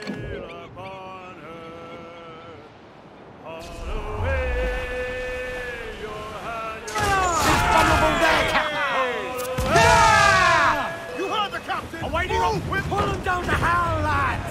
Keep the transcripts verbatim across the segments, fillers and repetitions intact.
Pull them down to hell, lads!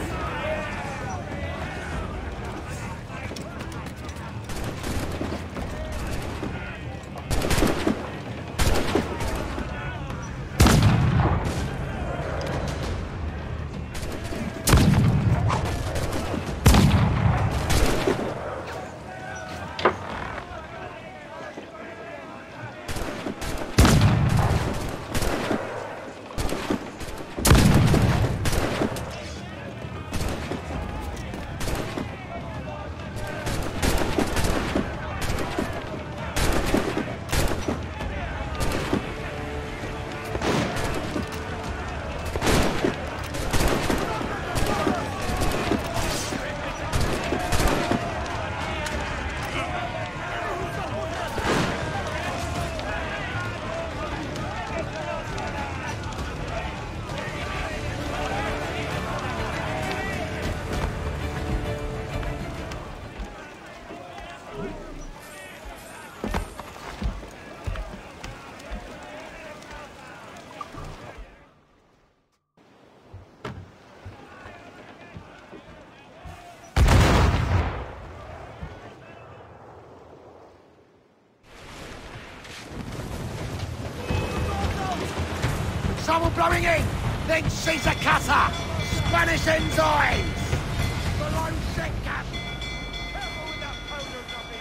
Someone blowing in! Then Caesar Cutter! Spanish ensigns! Below set cap! Careful with that polo dubbing!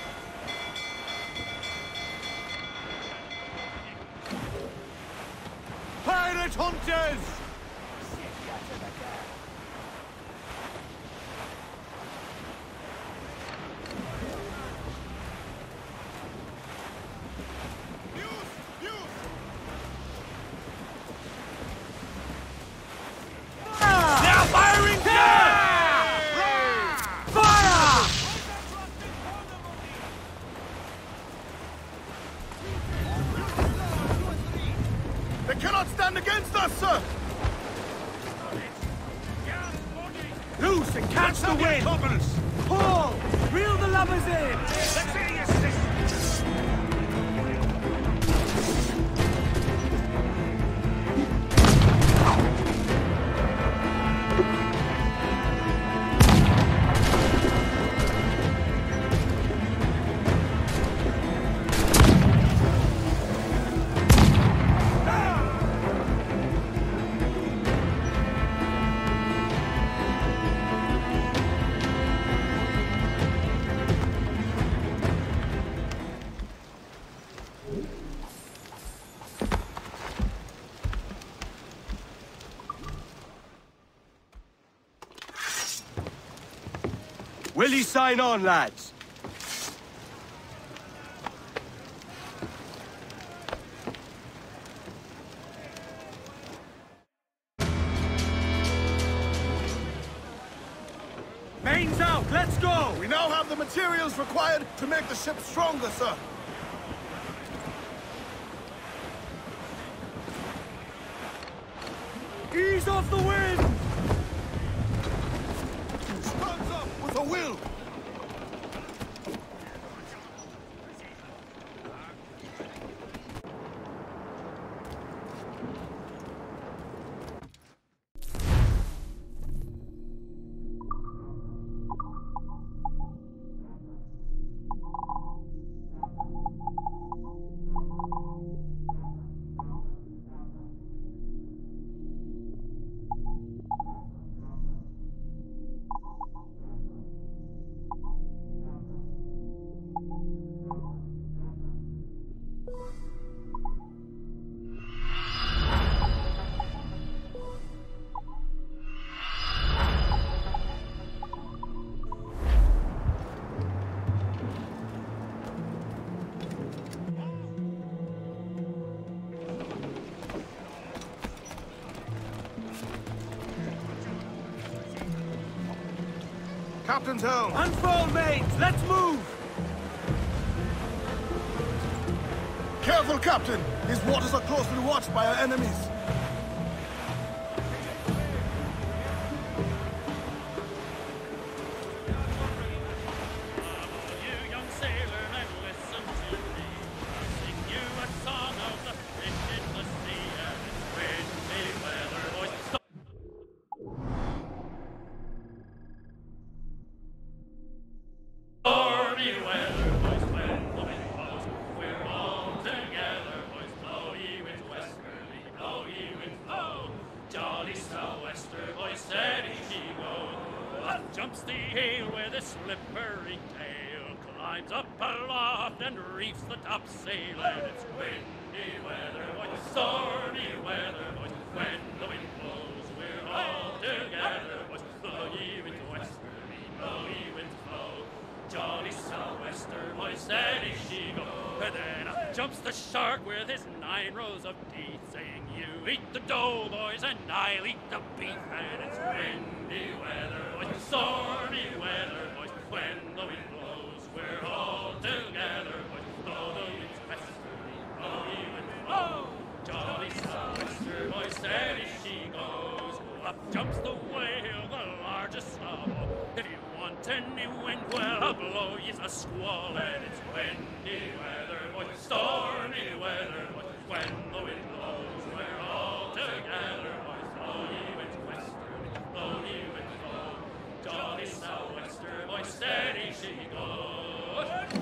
Pirate hunters! They cannot stand against us, sir! Loose and catch the wind! Pull! Reel the lubbers in! Let's see your assist! Will you sign on, lads? Mains out, let's go! We now have the materials required to make the ship stronger, sir. Ease off the wind! Stands up with a will! Captain's helm! Unfold, mates! Let's move! Careful, Captain! These waters are closely watched by our enemies. jumps the ale with a slippery tail, climbs up aloft and reefs the topsail, and it's windy weather, boys, stormy weather, boys. When the wind blows, we're all together, boys. Blow ye winds westerly, blow ye winds flow. Jolly sou'wester, boys, steady she go. And then up jumps the shark with his nine rows of teeth, saying, "You eat the dough, boys, and I'll eat the beef." And it's windy weather, boys, stormy weather, boys. When the wind blows, we're all together, boys. Blow the winds westerly, blow ye winds flow. Jolly sou'wester, boys, steady she goes. Up jumps the whale, the largest of all. If you want any wind, well, I'll blow ye a squall. And it's windy weather, boys, stormy weather, boys. When the wind blows, we're all together, boys. Blow ye winds westerly, blow ye winds flow. Jolly sou'wester, boys, steady she goes.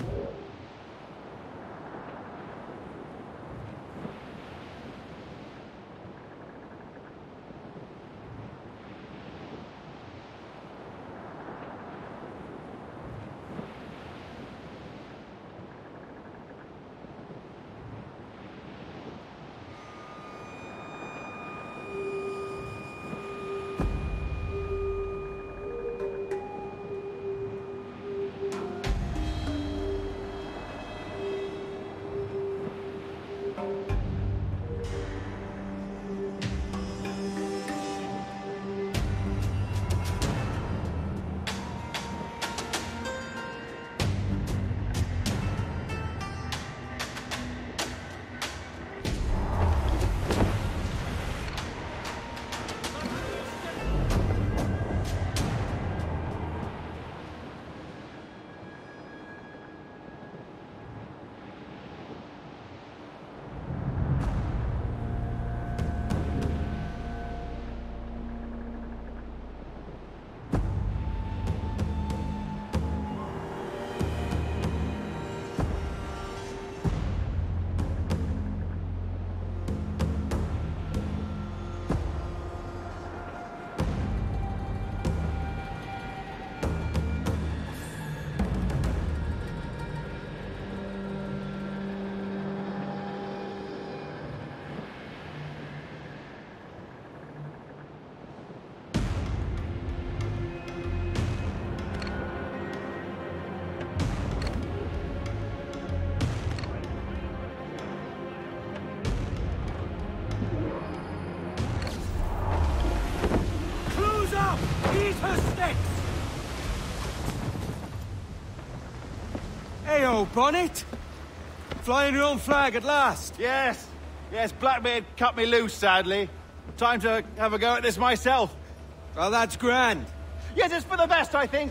Heyo, Bonnet! Flying your own flag at last. Yes, yes, Blackbeard cut me loose, sadly. Time to have a go at this myself. Well, that's grand. Yes, it's for the best, I think.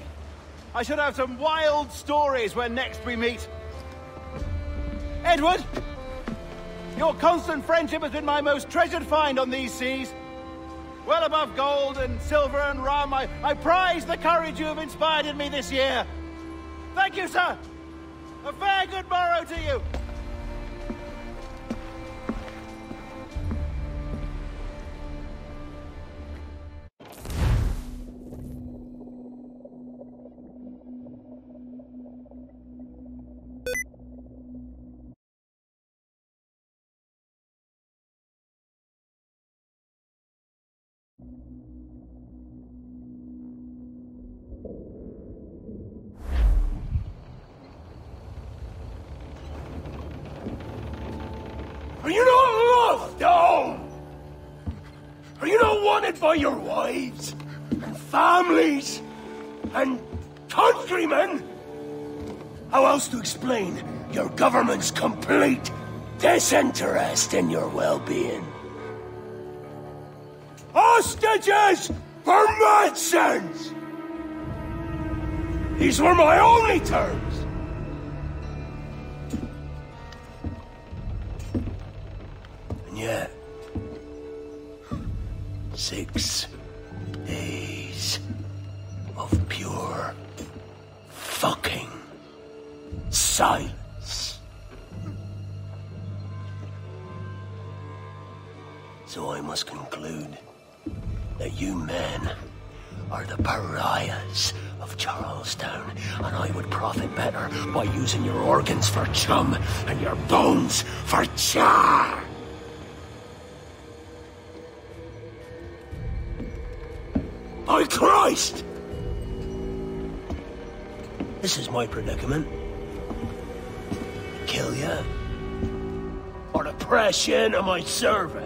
I should have some wild stories when next we meet. Edward, your constant friendship has been my most treasured find on these seas. Well above gold and silver and rum, I, I prize the courage you have inspired in me this year. Thank you, sir. A fair good morrow to you. Are you not loved, oh? Are you not wanted by your wives, and families, and countrymen? How else to explain your government's complete disinterest in your well-being? Hostages for medicines! These were my only terms. And yet, six days of pure fucking silence. So I must conclude that you men are the pariahs of Charlestown, and I would profit better by using your organs for chum and your bones for char. By Christ! This is my predicament. Kill ya, or to press you into my service.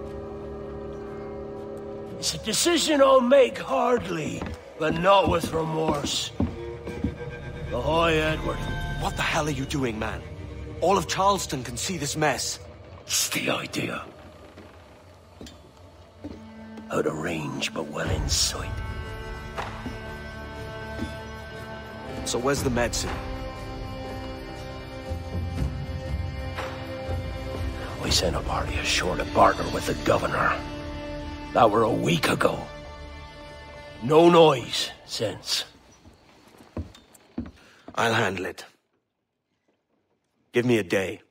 It's a decision I'll make hardly, but not with remorse. The High Edward. What the hell are you doing, man? All of Charleston can see this mess. It's the idea. Out of range, but well in sight. So where's the medicine? We sent a party ashore to barter with the governor. That were a week ago. No noise since. I'll handle it. Give me a day.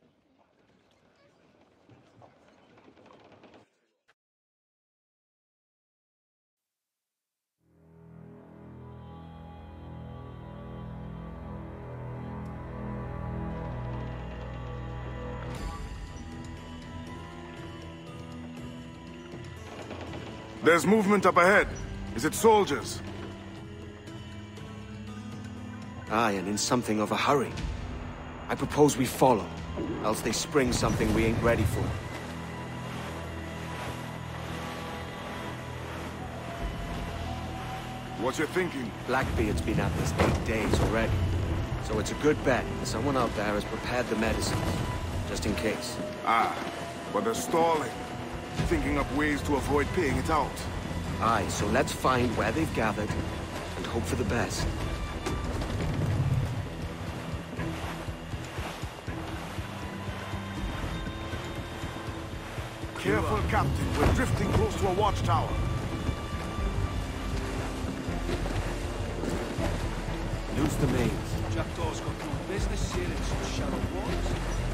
There's movement up ahead. Is it soldiers? Aye, and in something of a hurry. I propose we follow, else they spring something we ain't ready for. What you thinking? Blackbeard's been at this eight days already. So it's a good bet that someone out there has prepared the medicines, just in case. Ah, but they're stalling. Thinking up ways to avoid paying it out. Aye, so let's find where they've gathered, and hope for the best. Careful, Captain. We're drifting close to a watchtower. Lose the mains. Jackdaw's got no business here in some shallow waters.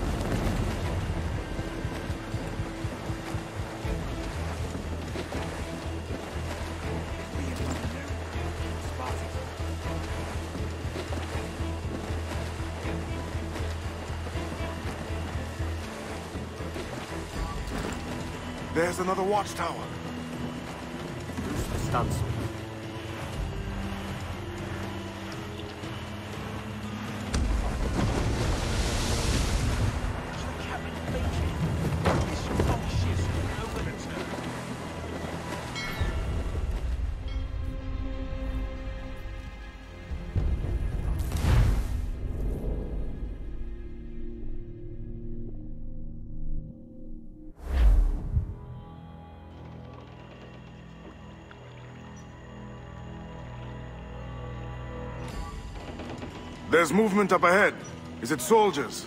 There's another watchtower. Lose the stunts. There's movement up ahead. Is it soldiers?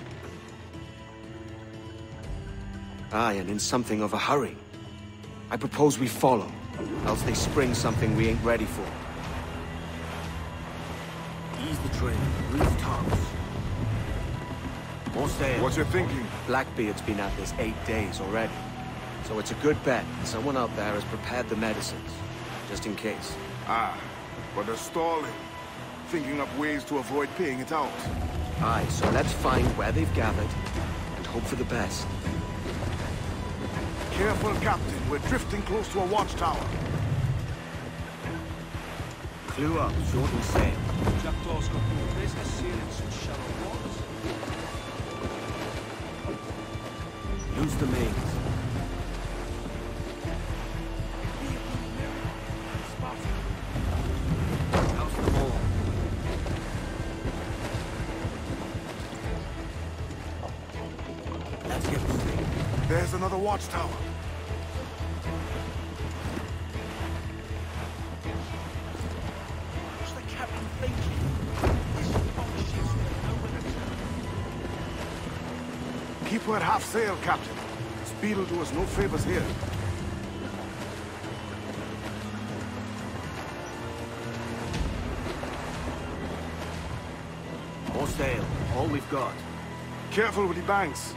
Aye, and in something of a hurry. I propose we follow, else they spring something we ain't ready for. Ease the train. Rooftops. More stay. What you thinking? Blackbeard's been at this eight days already. So it's a good bet that someone out there has prepared the medicines, just in case. Ah, but they're stalling. Thinking up ways to avoid paying it out. Aye, so let's find where they've gathered, and hope for the best. Careful, Captain. We're drifting close to a watchtower. Clue up, short and sail. Jackdaw's got no business here in some shallow waters. Lose the mains. There's another watchtower. What's the captain thinking? This bullshit's nowhere to turn. Keep her at half sail, Captain. Speed will do us no favors here. More sail. All we've got. Careful with the banks.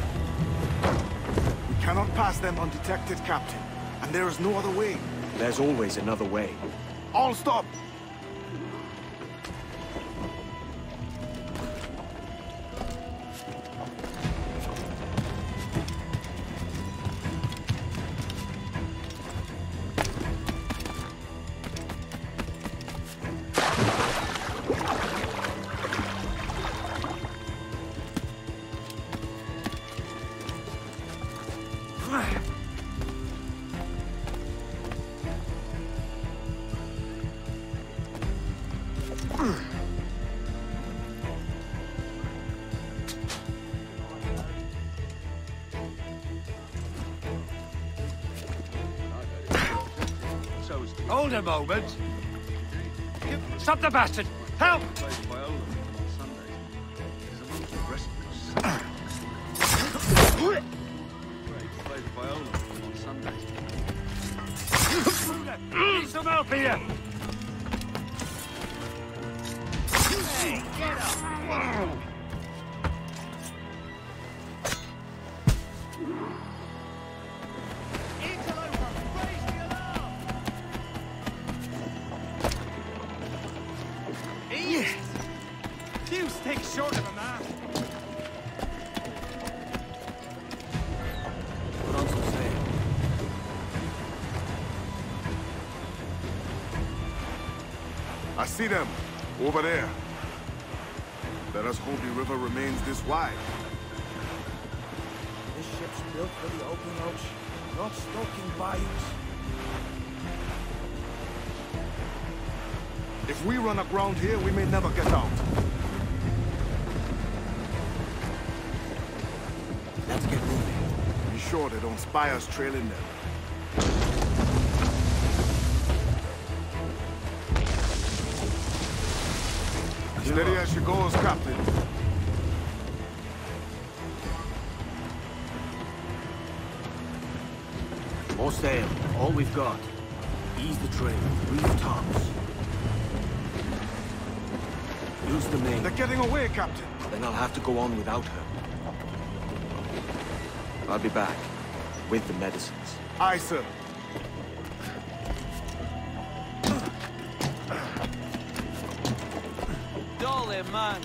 We cannot pass them undetected, Captain. And there is no other way. There's always another way. All stop! Hold a moment. Stop the bastard! Help! Need some help here! Hey, get up! Few sticks short of a man. Put on some sail. I see them. Over there. Let us hope the river remains this wide. This ship's built for the open ocean, not stuck in bayous. If we run aground here, we may never get out. Let's get moving. Be sure they don't spy us trailing them. Steady as she goes, Captain. More sail. All we've got. Ease the train. Reef tops. Use the main. They're getting away, Captain. Then I'll have to go on without her. I'll be back. With the medicines. Aye, sir. Dolly, man.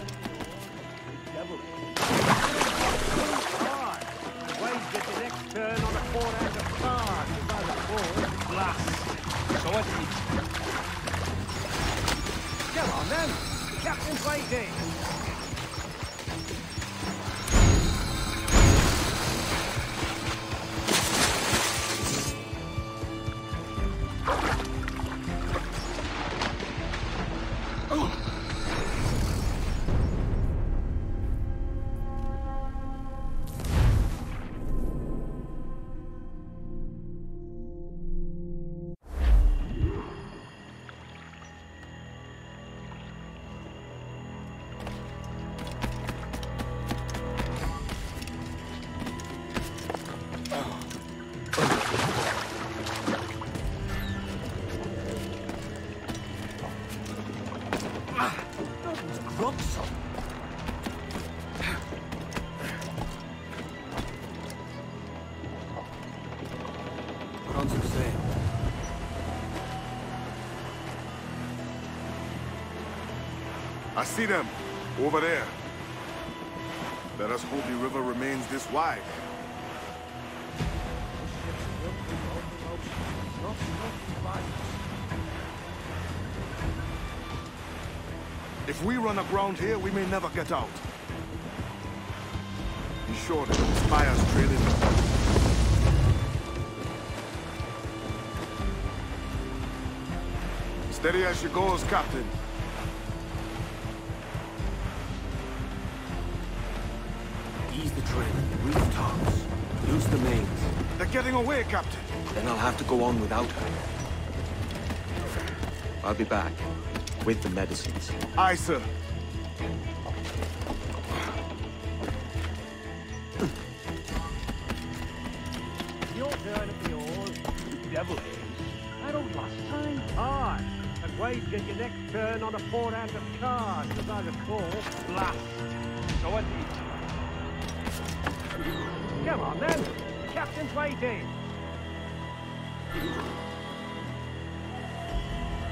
Wait, get the next turn on a four-hand of cards. If I recall, blast. So it's come on, then. The captain's waiting. Put on some sail. I see them. Over there. Let us hope the river remains this wide. If we run aground here, we may never get out. Be sure they don't spy us trailing them. Steady as she goes, Captain. Ease the train. Reef tops. Use the mains. They're getting away, Captain. Then I'll have to go on without her. I'll be back. With the medicines. Aye, sir. Your turn at the oars. Devil is. I don't last time. Hard. And wait, get your next turn on a four-hand of cards, as I recall. Blast. So it is. Come on, then. The captain's waiting.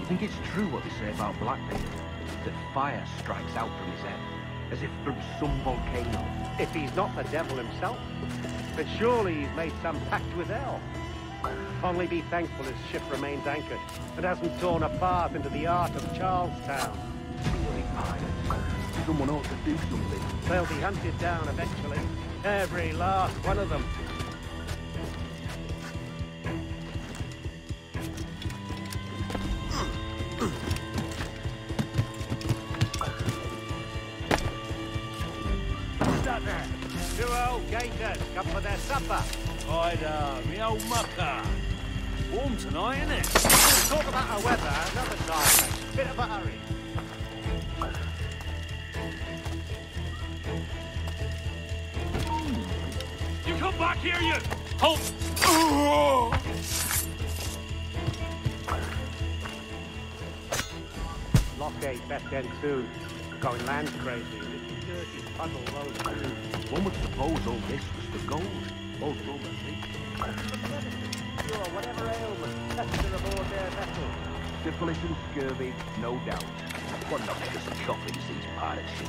You think it's true what they say about Blackbeard? That fire strikes out from his head, as if from some volcano? If he's not the devil himself, then surely he's made some pact with hell. Only be thankful his ship remains anchored and hasn't torn a path into the heart of Charlestown. Bloody pirates. Someone ought to do something. They'll be hunted down eventually. Every last one of them. Who's that there? Two old gators come for their supper. Ida, me old mucker. Warm tonight, isn't it? We'll talk about our weather another time, mate. Bit of a hurry. You come back here, you! Halt! Lockgate Beth End too. Going land crazy. This dirty puddle road through. One would suppose all this was for gold. Both rum and leak. Sure, whatever ailment, fester aboard their vessel. Syphilis and scurvy, no doubt. What not just coffins these pirate ships.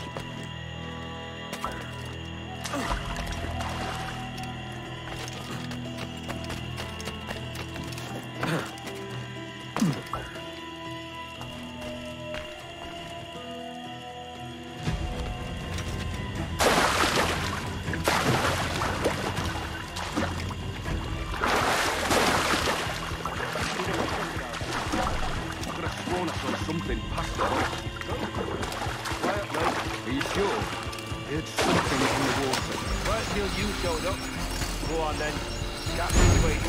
Something past the house. Quiet, mate. Are you sure? Heard something in the water. Right till you showed up. Go on then. Captain's waiting.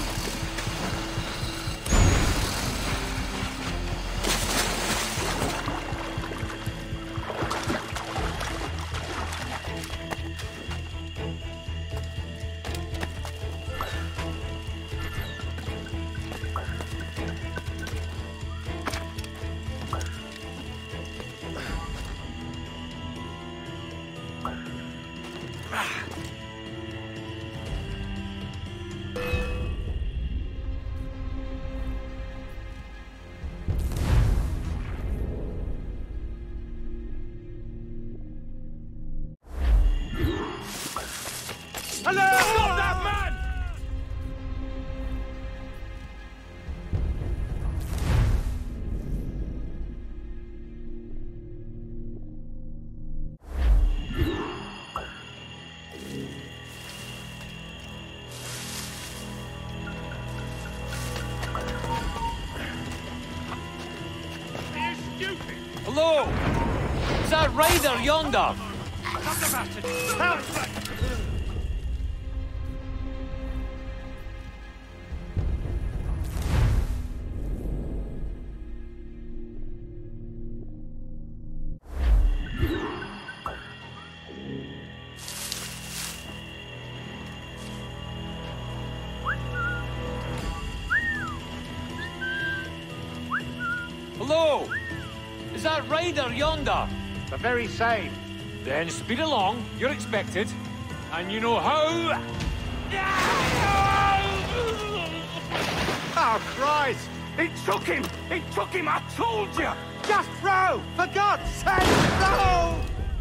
Hello! Stop that man! You're stupid! Hello? Is that Ryder yonder? Stop the bastard! Help! Hello? Is that Ryder yonder? The very same. Then speed along, you're expected. And you know how... Oh, Christ! It took him! It took him, I told you! Just row! For God's sake, row!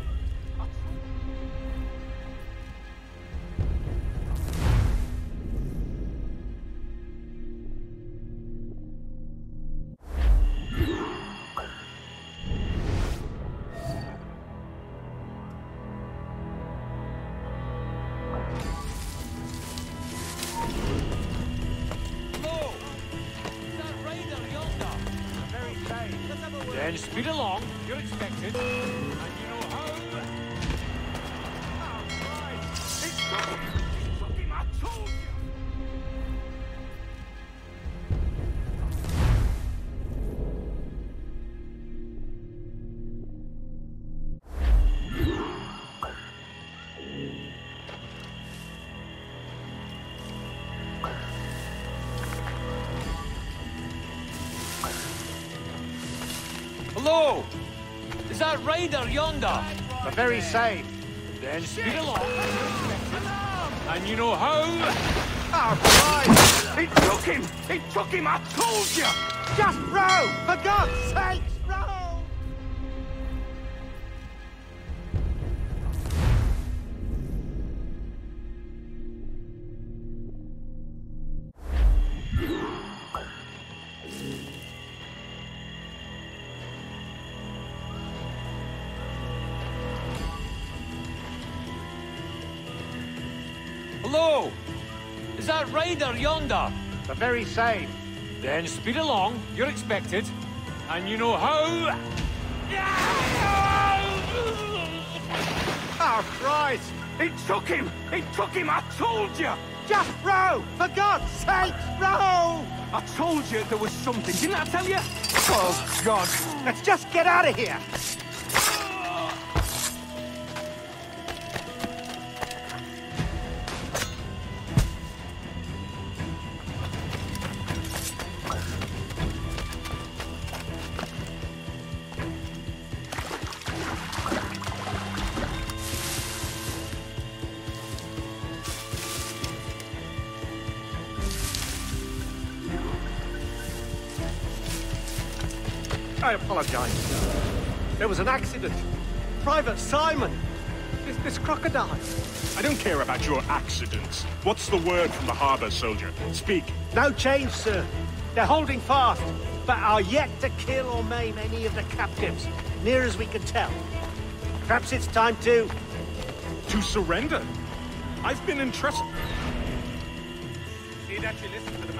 Then speed along, you're expected. And you know how... Oh, Christ! It took him! It took him, I told you! Hello? Is that Ryder yonder? The very same. Then speed along. And you know how... Oh, Christ! It took him! It took him, I told you! Just row! For God's sake, row! Hello! Is that rider yonder? The very same. Then speed along, you're expected. And you know how... Oh, Christ! He took him! He took him! I told you! Just row! For God's sake, row! I told you there was something, didn't I tell you? Oh, God! Let's just get out of here! I apologize. There was an accident. Private Simon. This, this crocodile. I don't care about your accidents. What's the word from the harbor, soldier? Speak. No change, sir. They're holding fast, but are yet to kill or maim any of the captives, near as we can tell. Perhaps it's time to... To surrender? I've been entrusted... He'd actually listen to the man.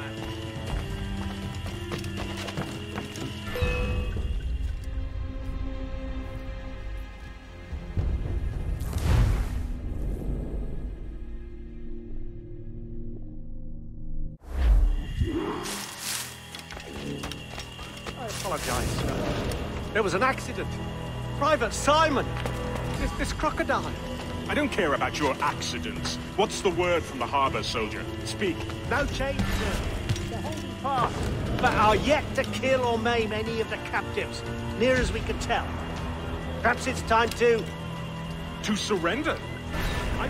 I apologize, sir. There was an accident. Private Simon. This, this crocodile. I don't care about your accidents. What's the word from the harbor, soldier? Speak. No change, sir. They're holding fast, but are yet to kill or maim any of the captives, near as we can tell. Perhaps it's time to... To surrender? I...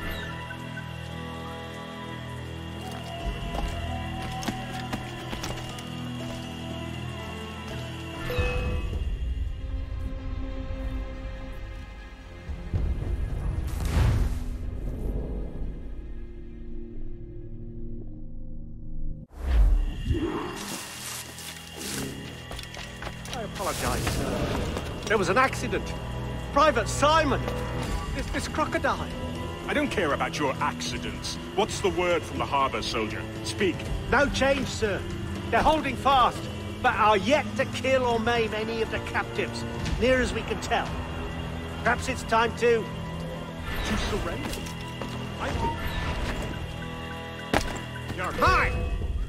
I apologize, sir. There was an accident. Private Simon. This, this crocodile. I don't care about your accidents. What's the word from the harbor, soldier? Speak. No change, sir. They're holding fast, but are yet to kill or maim any of the captives, near as we can tell. Perhaps it's time to... To surrender? I... You're mine!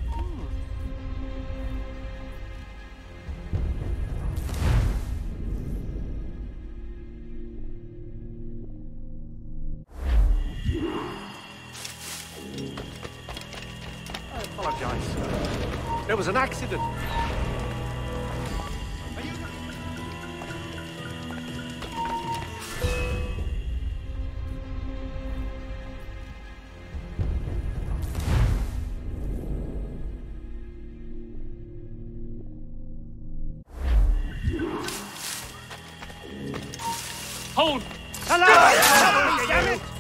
I apologize, sir. There was an accident. Hold! Hello! Damn it!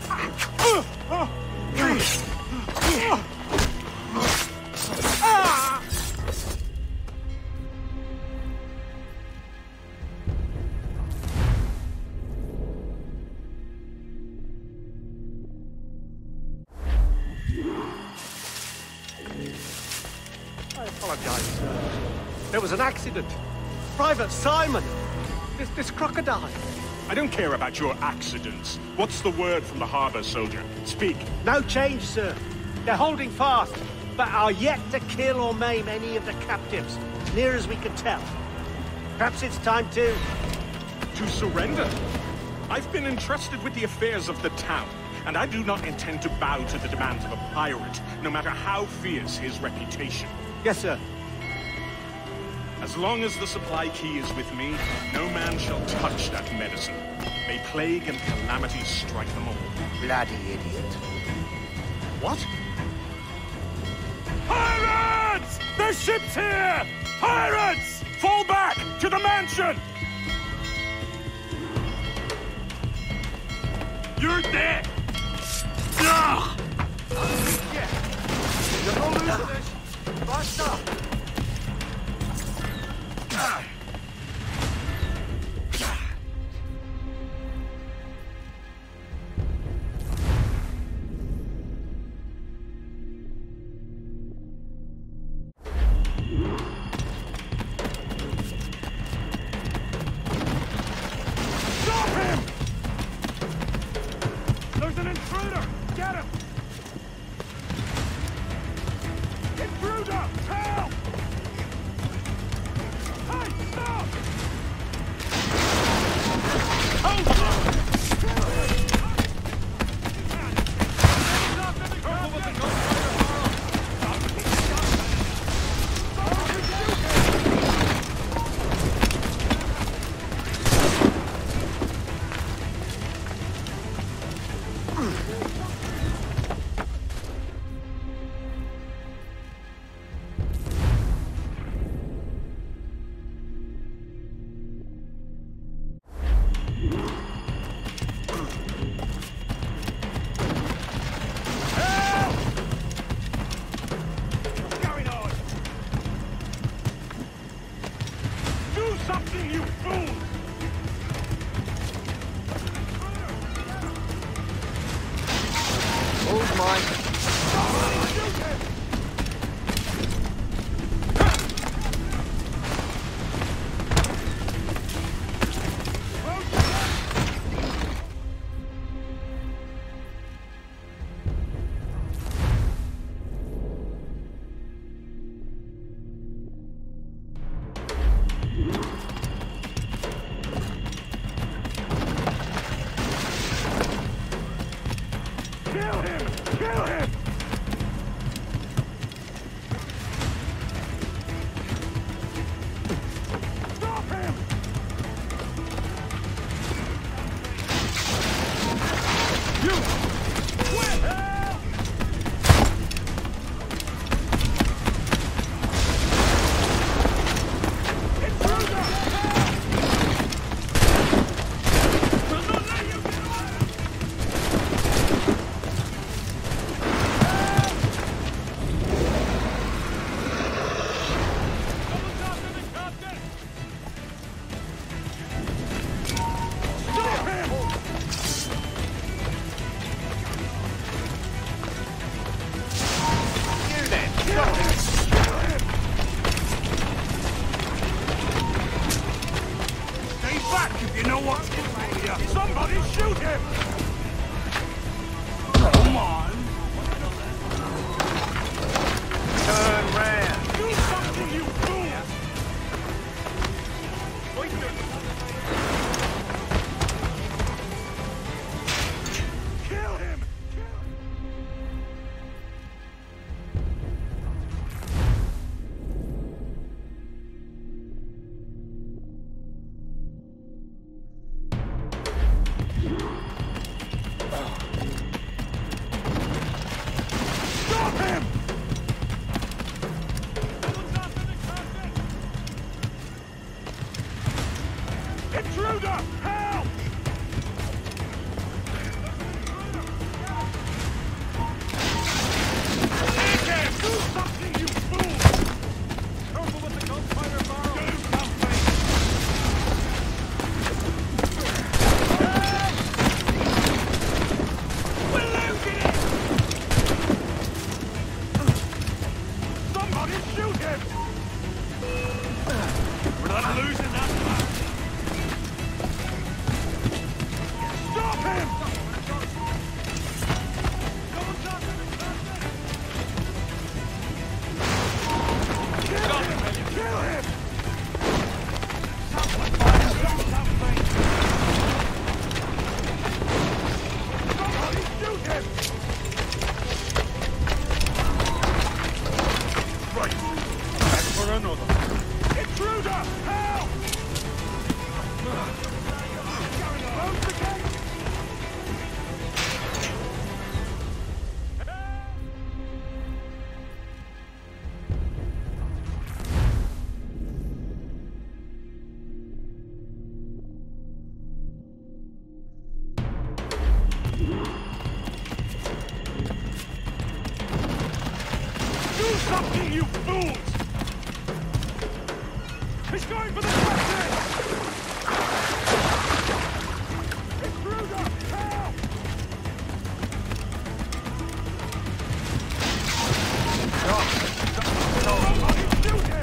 I apologize, sir. There was an accident. Private Simon. This, this crocodile. I don't care about your accidents. What's the word from the harbor, soldier? Speak. No change, sir. They're holding fast, but are yet to kill or maim any of the captives, near as we can tell. Perhaps it's time to... To surrender? I've been entrusted with the affairs of the town, and I do not intend to bow to the demands of a pirate, no matter how fierce his reputation. Yes, sir. As long as the supply key is with me, no man shall touch that medicine. May plague and calamity strike them all. Bloody idiot. What? Pirates! The ship's here! Pirates! Lads! Fall back! To the mansion! You're dead! Ah! You're no losing this. Faster! Ah! He's going for the captain! Intruder! Help! Somebody shoot him!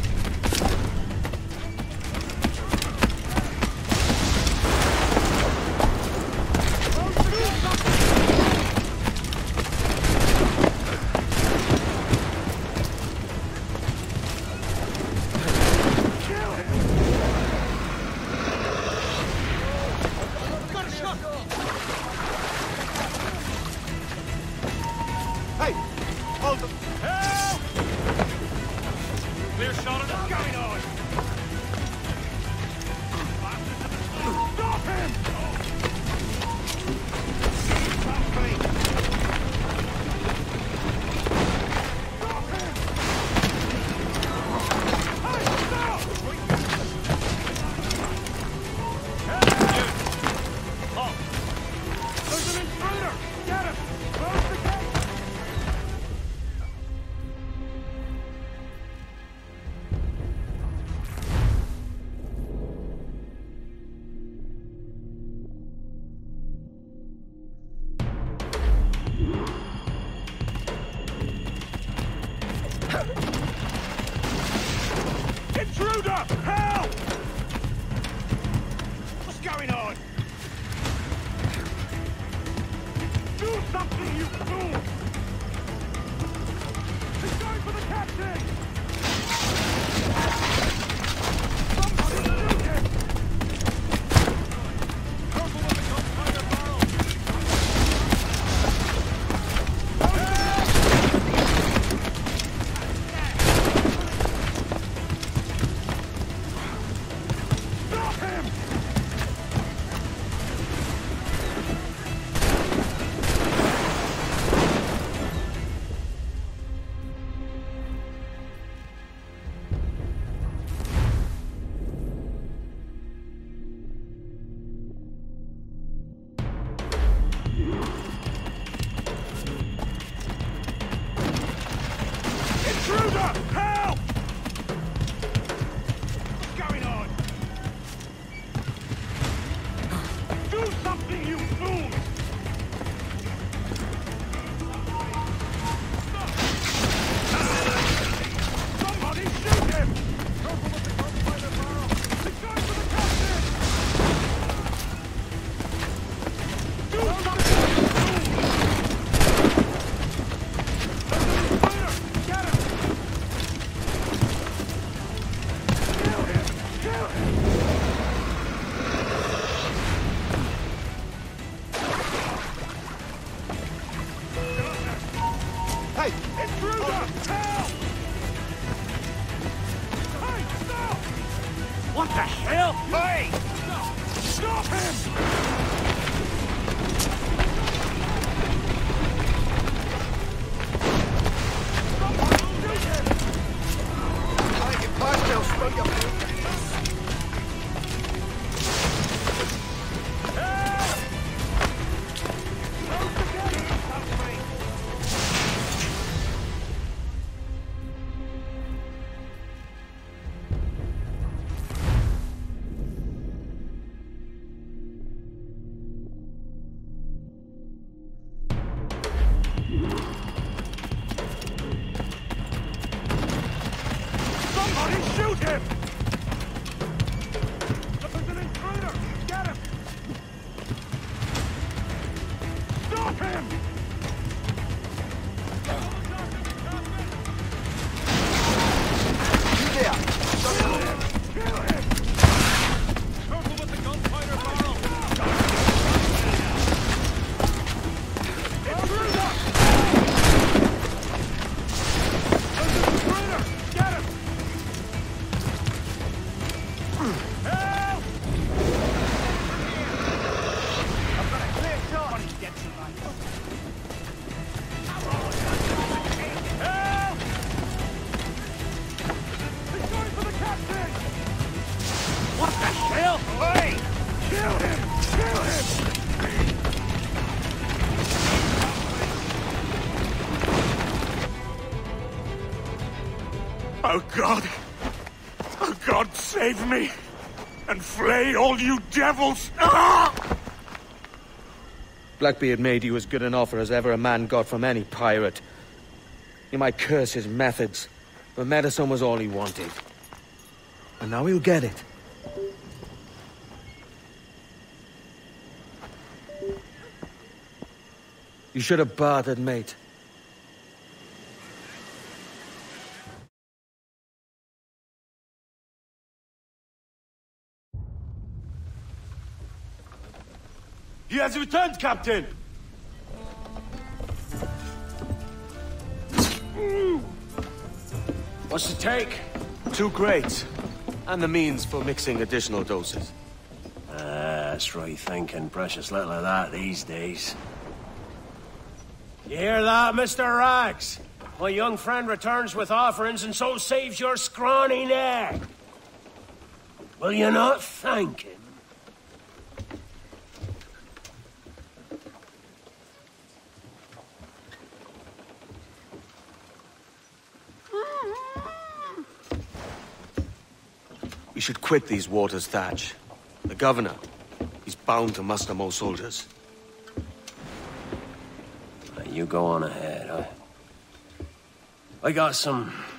Hey! Hold them! Help! Clear shot of the Going on! Stop him! Stop me! Stop him! Hey, stop! Halt! There's an intruder! Get him! Close the gate! Intruder! Help! What's going on? Do something, you fool! He's going for the captain! Somebody shoot him! Careful with the gunpowder barrel! Stop him! Intruder! Help! What's going on? Do something, you fool! Somebody shoot him! Careful with the gunpowder barrel! He's going for the captain! Do something, you fool! There's an intruder! Get him! Kill him! Kill him! Hey! Intruder! Help! Hey, stop! What the hell? Hey! Stop him! Somebody shoot him! I get past now, spunk up. Help! Close the gate! Help me! Somebody shoot him! There's an intruder! Get him! Stop him! You there! Kill him! Kill him! Careful with the gunpowder barrel! Intruder! There's an intruder! Get him! Help! I've got a clear shot! Get some light. Help! He's going for the captain! What the hell? Hey! Kill him! Kill him! Oh, God! Oh, God save me! And flay all you devils! Ah! Blackbeard made you as good an offer as ever a man got from any pirate. You might curse his methods, but medicine was all he wanted. And now he'll get it. You should have bartered, mate. He has returned, Captain! What's the take? Two crates. And the means for mixing additional doses. Ah, that's right thinking. Precious little of that these days. You hear that, Mister Rags? My young friend returns with offerings and so saves your scrawny neck. Will you not thank him? We should quit these waters, Thatch. The governor, he's bound to muster more soldiers. You go on ahead. I, I got some